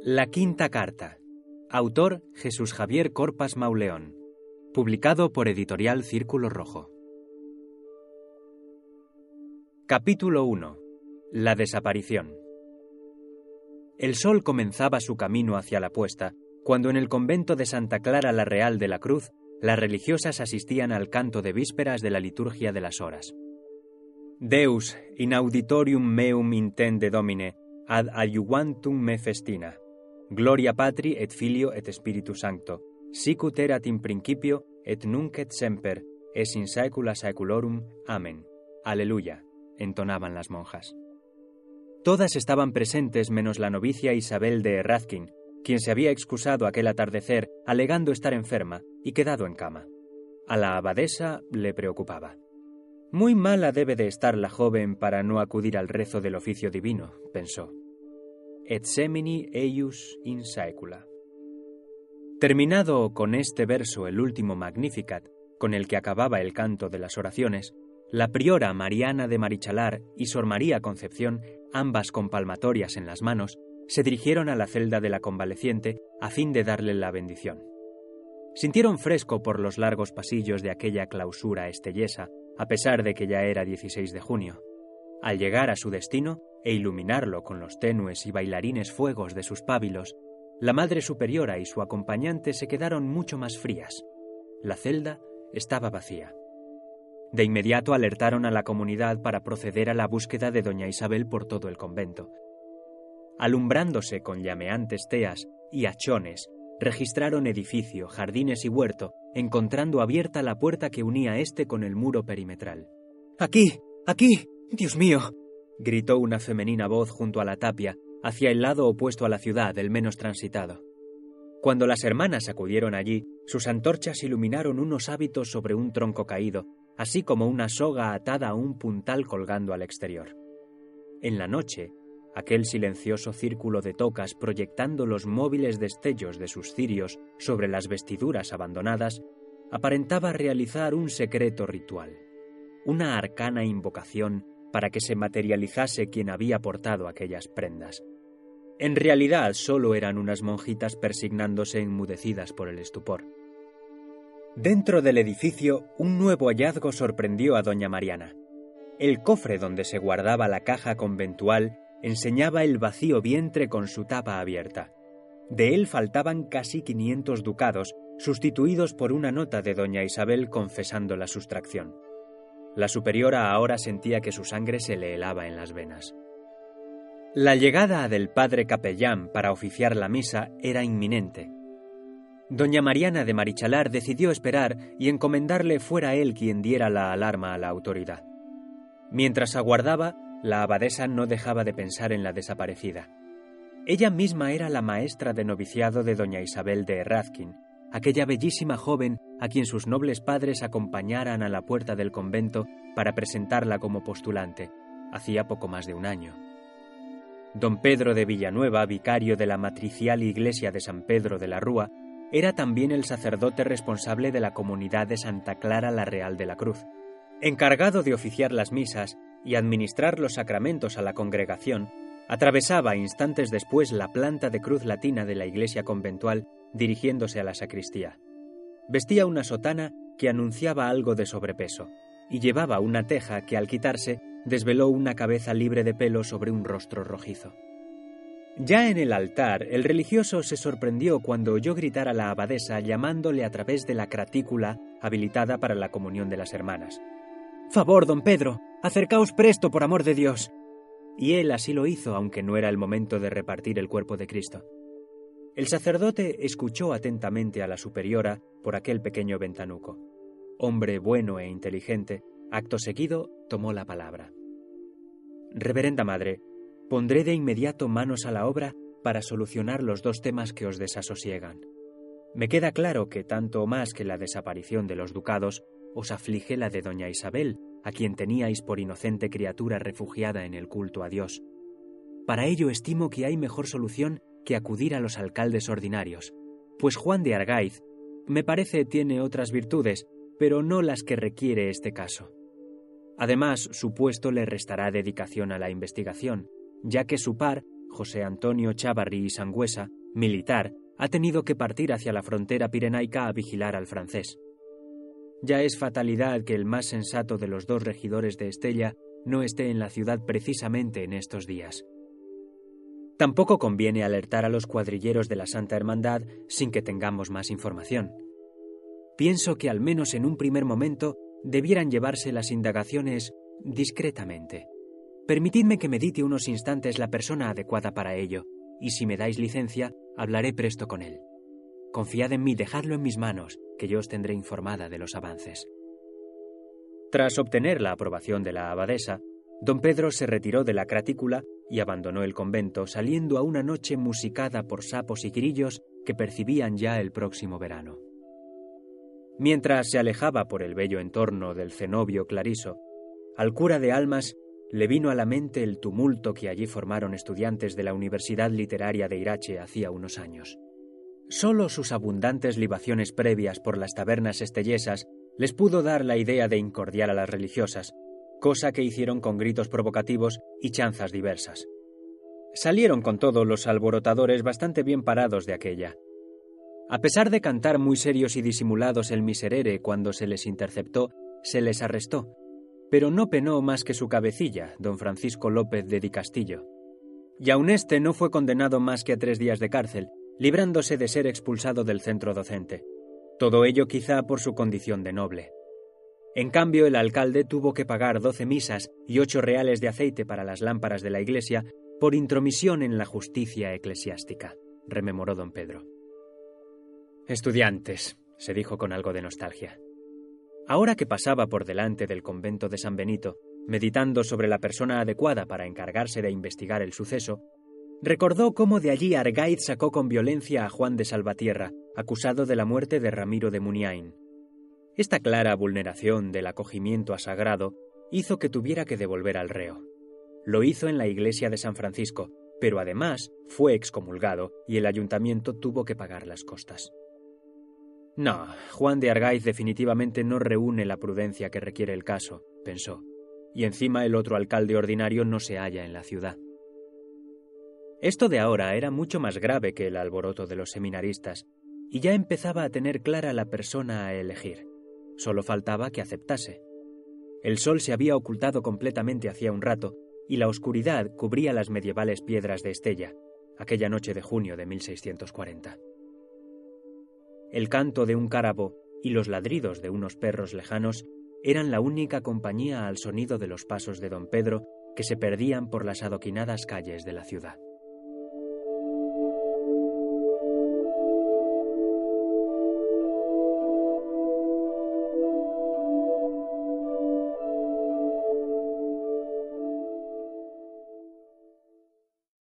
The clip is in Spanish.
La quinta carta. Autor Jesús Javier Corpas Mauleón. Publicado por Editorial Círculo Rojo. Capítulo 1. La desaparición. El sol comenzaba su camino hacia la puesta, cuando en el convento de Santa Clara la Real de la Cruz, las religiosas asistían al canto de vísperas de la liturgia de las horas. Deus, in auditorium meum intende Domine, ad adiuvantum me festina. Gloria Patri et Filio et Spiritus Sancto, sicut erat in principio et nunc et semper, es in saecula saeculorum. Amén. Aleluya, entonaban las monjas. Todas estaban presentes menos la novicia Isabel de Errazquín, quien se había excusado aquel atardecer alegando estar enferma y quedado en cama. A la abadesa le preocupaba. Muy mala debe de estar la joven para no acudir al rezo del oficio divino, pensó. Et semini eius in saecula. Terminado con este verso el último Magnificat, con el que acababa el canto de las oraciones, la priora Mariana de Marichalar y Sor María Concepción, ambas con palmatorias en las manos, se dirigieron a la celda de la convaleciente a fin de darle la bendición. Sintieron fresco por los largos pasillos de aquella clausura estellesa, a pesar de que ya era 16 de junio. Al llegar a su destino e iluminarlo con los tenues y bailarines fuegos de sus pábilos, la Madre Superiora y su acompañante se quedaron mucho más frías. La celda estaba vacía. De inmediato alertaron a la comunidad para proceder a la búsqueda de doña Isabel por todo el convento. Alumbrándose con llameantes teas y hachones, registraron edificio, jardines y huerto, encontrando abierta la puerta que unía éste con el muro perimetral. ¡Aquí! ¡Aquí! ¡Dios mío!, gritó una femenina voz junto a la tapia, hacia el lado opuesto a la ciudad, el menos transitado. Cuando las hermanas acudieron allí, sus antorchas iluminaron unos hábitos sobre un tronco caído, así como una soga atada a un puntal colgando al exterior. En la noche, aquel silencioso círculo de tocas proyectando los móviles destellos de sus cirios sobre las vestiduras abandonadas, aparentaba realizar un secreto ritual, una arcana invocación para que se materializase quien había portado aquellas prendas. En realidad solo eran unas monjitas persignándose enmudecidas por el estupor. Dentro del edificio, un nuevo hallazgo sorprendió a doña Mariana. El cofre donde se guardaba la caja conventual enseñaba el vacío vientre con su tapa abierta. De él faltaban casi 500 ducados, sustituidos por una nota de doña Isabel confesando la sustracción. La superiora ahora sentía que su sangre se le helaba en las venas. La llegada del padre capellán para oficiar la misa era inminente. Doña Mariana de Marichalar decidió esperar y encomendarle fuera él quien diera la alarma a la autoridad. Mientras aguardaba, la abadesa no dejaba de pensar en la desaparecida. Ella misma era la maestra de noviciado de doña Isabel de Errazquín, aquella bellísima joven a quien sus nobles padres acompañaran a la puerta del convento para presentarla como postulante, hacía poco más de un año. Don Pedro de Villanueva, vicario de la matricial iglesia de San Pedro de la Rúa, era también el sacerdote responsable de la comunidad de Santa Clara la Real de la Cruz. Encargado de oficiar las misas y administrar los sacramentos a la congregación, atravesaba instantes después la planta de cruz latina de la iglesia conventual dirigiéndose a la sacristía. Vestía una sotana que anunciaba algo de sobrepeso y llevaba una teja que al quitarse desveló una cabeza libre de pelo sobre un rostro rojizo. Ya en el altar, el religioso se sorprendió cuando oyó gritar a la abadesa llamándole a través de la cratícula habilitada para la comunión de las hermanas. «¡Favor, don Pedro! ¡Acercaos presto, por amor de Dios!». Y él así lo hizo, aunque no era el momento de repartir el cuerpo de Cristo. El sacerdote escuchó atentamente a la superiora por aquel pequeño ventanuco. Hombre bueno e inteligente, acto seguido tomó la palabra. «Reverenda Madre, pondré de inmediato manos a la obra para solucionar los dos temas que os desasosiegan. Me queda claro que tanto o más que la desaparición de los ducados, os aflige la de doña Isabel, a quien teníais por inocente criatura refugiada en el culto a Dios. Para ello estimo que hay mejor solución que acudir a los alcaldes ordinarios, pues Juan de Argaiz, me parece, tiene otras virtudes, pero no las que requiere este caso. Además, su puesto le restará dedicación a la investigación, ya que su par José Antonio Chávarri y Sangüesa, militar, ha tenido que partir hacia la frontera pirenaica a vigilar al francés. Ya es fatalidad que el más sensato de los dos regidores de Estella no esté en la ciudad precisamente en estos días. Tampoco conviene alertar a los cuadrilleros de la Santa Hermandad sin que tengamos más información. Pienso que al menos en un primer momento debieran llevarse las indagaciones discretamente. Permitidme que medite unos instantes la persona adecuada para ello, y si me dais licencia, hablaré presto con él. Confiad en mí, dejadlo en mis manos, que yo os tendré informada de los avances. Tras obtener la aprobación de la abadesa, don Pedro se retiró de la cratícula y abandonó el convento, saliendo a una noche musicada por sapos y grillos que percibían ya el próximo verano. Mientras se alejaba por el bello entorno del cenobio Clariso, al cura de Almas le vino a la mente el tumulto que allí formaron estudiantes de la Universidad Literaria de Irache hacía unos años. Solo sus abundantes libaciones previas por las tabernas estellesas les pudo dar la idea de incordiar a las religiosas, cosa que hicieron con gritos provocativos y chanzas diversas. Salieron con todo los alborotadores bastante bien parados de aquella. A pesar de cantar muy serios y disimulados el miserere cuando se les interceptó, se les arrestó, pero no penó más que su cabecilla, don Francisco López de Di Castillo. Y aun este no fue condenado más que a 3 días de cárcel, librándose de ser expulsado del centro docente. Todo ello quizá por su condición de noble. En cambio, el alcalde tuvo que pagar 12 misas y 8 reales de aceite para las lámparas de la iglesia por intromisión en la justicia eclesiástica, rememoró don Pedro. Estudiantes, se dijo con algo de nostalgia. Ahora que pasaba por delante del convento de San Benito, meditando sobre la persona adecuada para encargarse de investigar el suceso, recordó cómo de allí Argaiz sacó con violencia a Juan de Salvatierra, acusado de la muerte de Ramiro de Muniain. Esta clara vulneración del acogimiento a sagrado hizo que tuviera que devolver al reo. Lo hizo en la iglesia de San Francisco, pero además fue excomulgado y el ayuntamiento tuvo que pagar las costas. No, Juan de Argaiz definitivamente no reúne la prudencia que requiere el caso, pensó, y encima el otro alcalde ordinario no se halla en la ciudad. Esto de ahora era mucho más grave que el alboroto de los seminaristas, y ya empezaba a tener clara la persona a elegir. Solo faltaba que aceptase. El sol se había ocultado completamente hacía un rato, y la oscuridad cubría las medievales piedras de Estella, aquella noche de junio de 1640. El canto de un cárabo y los ladridos de unos perros lejanos eran la única compañía al sonido de los pasos de don Pedro que se perdían por las adoquinadas calles de la ciudad.